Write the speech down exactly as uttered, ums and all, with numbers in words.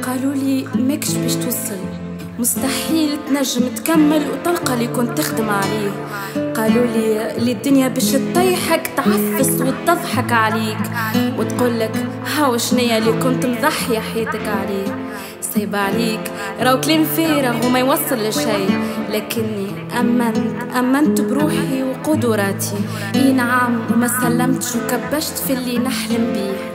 قالولي ماكش باش توصل، مستحيل تنجم تكمل وتلقى اللي كنت تخدم عليه. قالولي اللي الدنيا باش تطيحك تعفس وتضحك عليك وتقولك هاو شنيا اللي كنت مضحية حياتك عليه. صيب عليك راو كلام فارغ وما يوصل لشي، لكني أمنت أمنت بروحي وقدراتي. اي نعم وما سلمتش وكبشت في اللي نحلم بيه.